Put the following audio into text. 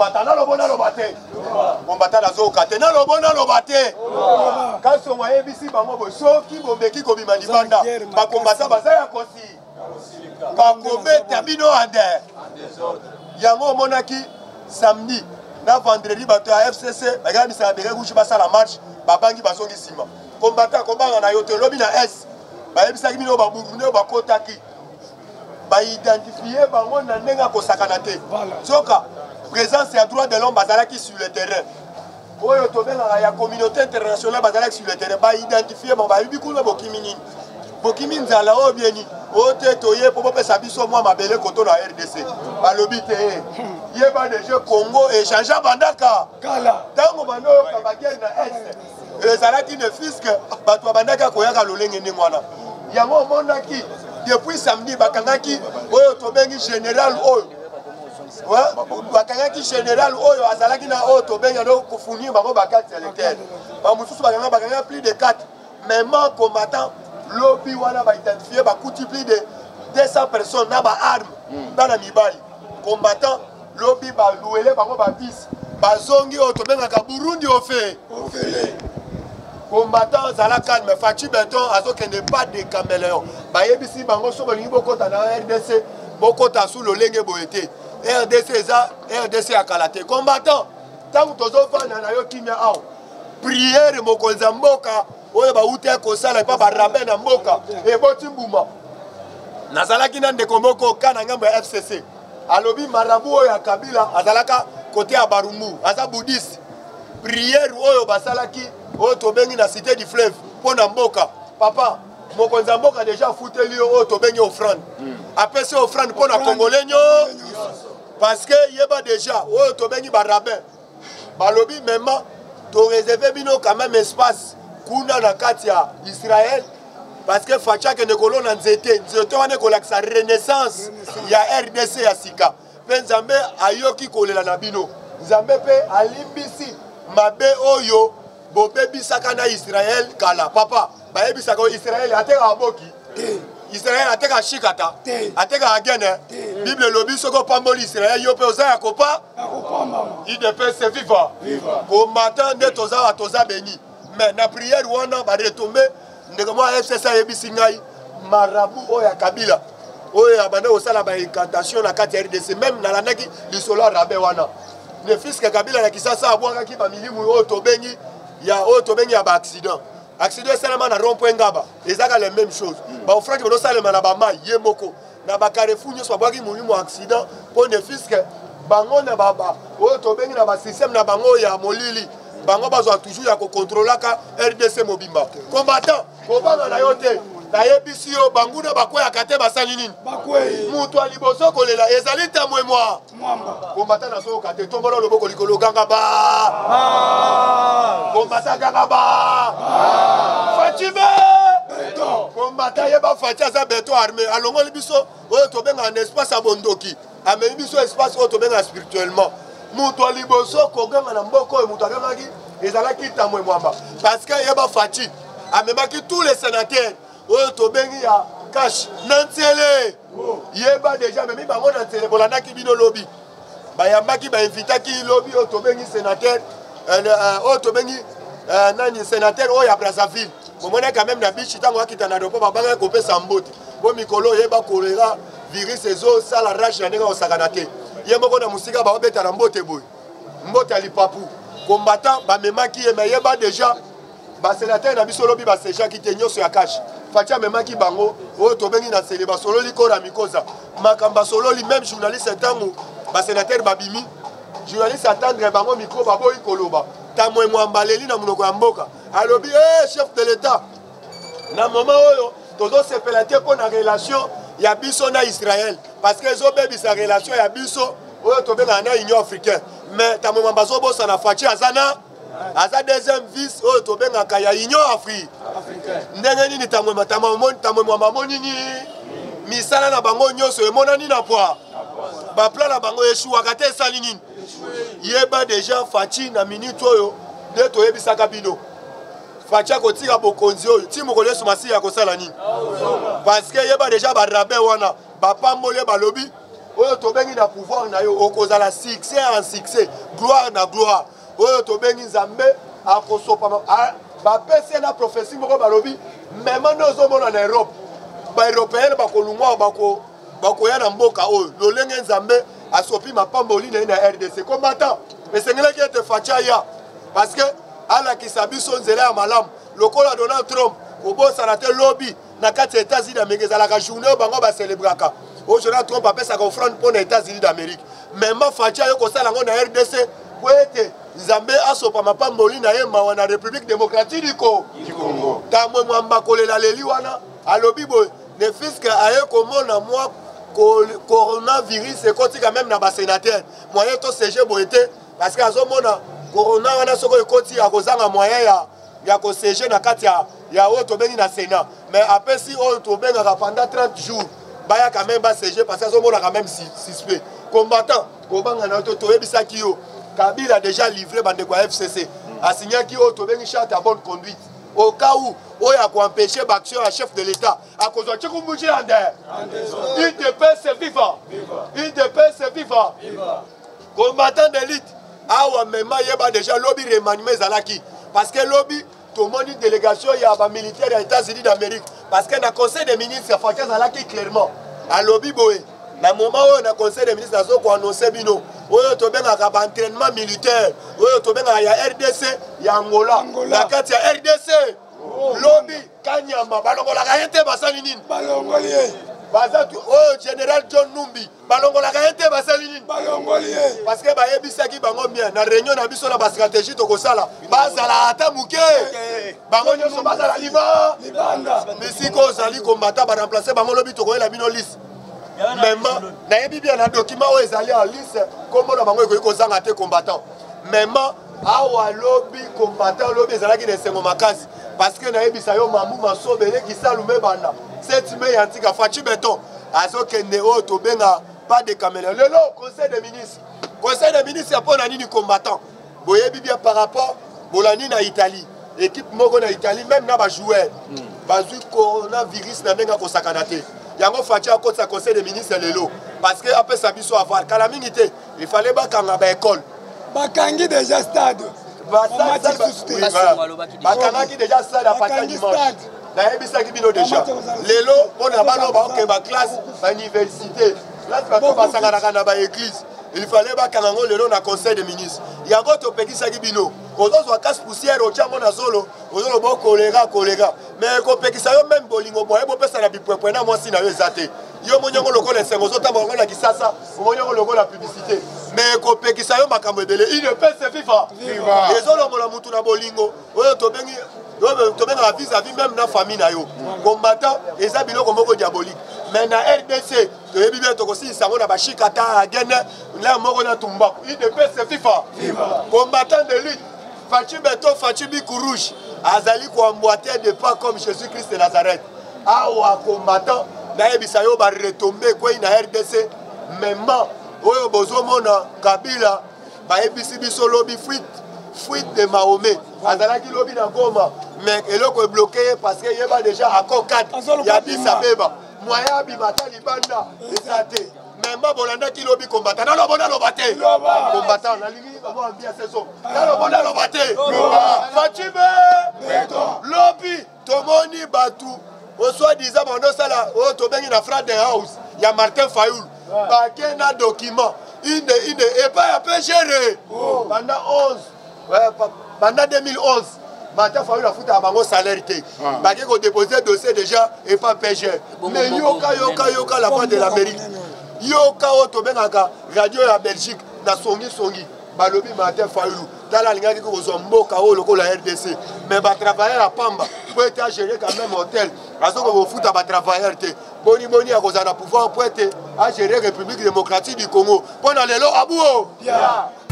combattant na lobo na lobate combattant na zo kate na lobo na lobate kaso moye bisi bango bo soki bombeki ko bima libanda ba combattant bazaya kosi ba kobeta bino ande yango monaki samedi na vendredi bato ya FCC bagambi sa bere rouge basa la marche babangi basongi sima combattant kombanga na yote lobi na S bayebisaki bino ba burunde ba kotaki ba identifier bango na ndenga ko sakanate soka présence ya droit de l'homme bazalaki sur le terrain oyo tobenga ya communauté internationale bazalaki sur le terrain ba identifier ba yubi kuna bokimini bokimi nzala o bieni o te toye po pesa biso mwa mabele koto na RDC balobi te yeba de jeu Congo et chanja bandaka kala tango bando ka bagel na est ezalaki ne fisque bato bandaka koyaka lolenge ni mwana yango monaki depuis samedi bakangaki oyo tobengi général oyo bakangaki général oyo azalaki na oyo tobenga do kofunir bango bakati électeur bamususu bakanga plus de 4 même combattant lobby wana ba identifier ba kuti plus de 200 personnes na ba armes dans la mibali combattant lobby ba louele bango ba bis ba zongi oyo tobenga ka Burundi ofele combattant zala calme Fachi Benton azokende pas de caméléon ba yebisi bango so bolingi bokota na RDC bokota sous lolenge boyete RDC eza RDC akalate combattant tangu tozofana na yo kimia awo prière mokonza mboka oyo ba uti akosala pa ba rabe na mboka e boti mbuma nazalaki na ndeko moko kana ngambo ya FCC alobi marabu oyo ya Kabila azalaka côté ya Barumbu aza bouddhiste prière oyo basalaki oyo tobengi na cité du fleuve pona mboka papa mokonza mboka déjà futeli oyo tobengi offrande apesi offrande pona congolais parce que yeba déjà oyo tobengi ba rabbin balobi même to réserver bino quand même espace kuna na kati ya Israël parce que facha ke nekolo na nzete wana kolakisa renaissance ya RDC ya sika pe nzambe ayoki kolela na bino nzambe pe alimbisi mabe oyo bobebisaka na Israël kala papa bayebisaka Israël ateka aboki Israël ateka shikata ateka agene Bible lobi soko pamboli Israël yo pe oza yakopa il ne peut se vivre combattant de toza béni mais na prière wana ba retomber ndeko moi FCC yebisi ngai marabu oya Kabila oya bande osala ba incantation na kati RDC même na landaki lisolo rabe wana ne fils que Kabila na kisasa abwaka ki ba milimu oyo tobengi ya ba accident seulement na rond-point ngaba ezaka les mêmes choses ba ofrande bono salema na ba mai yemoko na ba Carrefour nyoso abwaki milimu accident pour ne fils que bango na baba oyo tobengi na ba système na bango ya molili bango bazwa toujours ya ko contrôlaka RDC mobimba combattant kobanga na yote na yebisi yo banguna bakoya kate basali nini bakoyi mutu aliboso kolela ezali tamwe mwa combattant na so kate tombolo loboko likolo ganga ba combattant ganga ba Fatima beton combattant yeba Fatima za beton armé alongoli biso oyo tobenga en espace abondoki ameni biso espace oyo tobenga spirituellement mutu aliboso koganga na mboko oyo mutu agangaki ezalaki tamwe mwamba parce que yeba Fachi amemaki tous les sénateurs oyo tobengi ya cash nantele yeba déjà memi bango nantele bolandaki bino lobi bayambaki bainvitaki lobi oyo tobengi sénateur oyo tobengi nani sénateur oyo ya Brazzaville momona quand même na bichi tango akita na dopo babanga kopesa mbote po mikolo yeba kolera virus ezo sala rage na ndenge osakana te ye moko na musika baobeta na mbote boye mbote alipapu combattant bamemaki ye me yeba déjà basénateur na biso lobi basejaki te nyonso ya cash Fatia memaki bango oyo tobengi na sele basololi kora mikoza makamba sololi même journaliste ntango basénateur babimi journaliste attendre bango micro baboyi koloba tamwe mwambaleli na munoko ya mboka alobi chef de l'état na moment oyo tozosepela te mpo na relation ya biso na Israël parce que ezobebisa relation ya biso oyo tobengana na Union africaine mais tamwe mwamba zobosana Fatia azana aza deuxième vice oyo tobengaka ya Union africaine ndenge nini tamwe mwamba monini misala na bango nyonso emonani na poa baplan na bango eshuwaka te esali nini yeba déjà Fachi na minute oyo nde toyebisaka bino Fachi akotika bokonzi oyo ti mokolo yesu masiya akosala nini parce que yeba déjà barabe wana bapamboli balobi oyo tobengi na pouvoir na yo okozala succès en succès gloire na gloire oyo tobengi nzambe akosopa bapesi na prophétie moko balobi meme nde ozomona na Europe baeuropéenne bakolungwa bakoya na mboka oyo lolenge nzambe asopi mapamboli na ye na RDC combattant esengelaki ete facha ya parce que alakisa biso nzela ya malamu lokola Donald Trump kobosana te lobi na kati ya États-Unis d'Amérique ezalaka journée oyo bango baselebraka oyo Donald Trump apesaka offrande mpo na États-Unis d'Amérique mema facha yo kosala yango na RDC po ete nzambe asopa mapamboli na ye mawa na République démocratique du Congo ntango mwamba kolela leli wana alobi boye ne fiske aye komona mwa coronavirus ekoti quand même na basénateur moyen to siéger boye te parce que azomona corona wana soko ekoti akozanga moyen ya kosiéger na kati ya oyo tobengi na Sénat mais apesi oyo tobengaka pendant 30 jours baya quand même basiéger parce que azomona quand même suspect combattant kobanga na to toyebisaki yo Kabila a déjà livré bandeko ya FCC asignaki oyo tobengi charte ya bonne conduite au cas où il a empêché l'action à chef de l'État à cause de Tchoukoumouji Ander. UDPS vivant. UDPS vivant. Combattant d'élite. Awa mema yeba déjà lobby remaniement zalaki parce que lobby tout le monde une délégation il y a des militaires des États-Unis d'Amérique parce que dans le conseil des ministres Fatia zalaki clairement à lobby boé na moment où dans le conseil des ministres nazo ko annoncer bino oyo to benga ka entraînement militaire oyo to benga ya RDC ya Angola na kati ya RDC lobby kanyama balongola ka yente basali nini balongolie bazatu oyo général John Numbi balongola ka yente basali nini balongolie parce que ba yebisaki bango bien na réunion na biso na ba stratégie to kosala bazala ata muke bango nyonso bazala libanda misiko zali combattant ba remplacer bango lobby to koyela bino liste même nayebi bien na document oyo ezali en liste kombo na bango ekoki kozanga te combattant même awa lobby combattant lobby ezalaki na esengo makasi parce que nayebisa yo mambu masobele kisalume banda 7 mai antika fachi beton azokende oyo tobenga pas de caméra lelo conseil des ministres ya mpo na nini combattant boyebi bien par rapport bolani na Italie équipe moko na Italie même na bajoueur bazwi coronavirus na ndenge akosakana te yango fachi akotisa conseil des ministres lelo parce que apesa biso avoir kala mingi te il fallait bakanga baécole bakangi déjà stade bakangaki déjà stade apaka dimanche nayebisaki bino déjà lelo mpona baloba okeba classe bauniversité classe bato basanganaka na baéglise il fallait bakanga yango lelo na conseil des ministres yango topekisaki bino ozozwa casse poussière otyango na zolo ozoloba kolega mais kopekisa yo même bolingo boye bopesa na bipwepwe na mwasi na yo eza te yo monyango lokola esengo ozotambola ngo na kisasa omonyango lokola publicité mais kopekisa yo makambo ebele UDPS viva ezolongola mutu na bolingo oyo tobenga vis-à-vis même na famille na yo combattant eza biloko moko diabolique mais na RDC toyebi bien tokosilisa yango na bashikata agene la moko na tumbaku UDPS viva combattant de lutte Fachi Beton Fachi Bikou Rouge azali koemboîter des pas comme Jésus-Christ de Nazareth awa combattant nayebisa yo baretombe kwei na RDC mema oyo bozomona Kabila bayebisi biso lobi fuite de Mahomet azalaki lobi na Goma mais eloko ebloqué parce que yeba déjà accord 4 ya Addis Abeba moya abimata libanda ezate mema bolandaki lobi combattant naloba te combattant nalingi bamwambia saison naloba te Fachi Beton lobi tomoni batu osoi-disant bandosala oyo tobengi na Friday House ya Martin Fayoul bake na document ine epai ya PGR pendant 2011 Martin Fayoul afutaka bango salaire te bake kodéposer dossier déjà epai PGR mais yoka la part de l'Amérique yoka oyo tobengaka radio ya Belgique na songi balobi Martin Fayoul tala alingaki kozwa mboka oyo lokola RDC mais batravailleur ya pamba po ete agérer quand même hôtel azoko kofuta batravailleur te boni akozala na pouvoir po ete agérer République démocratique du Congo mpo na lelo abuo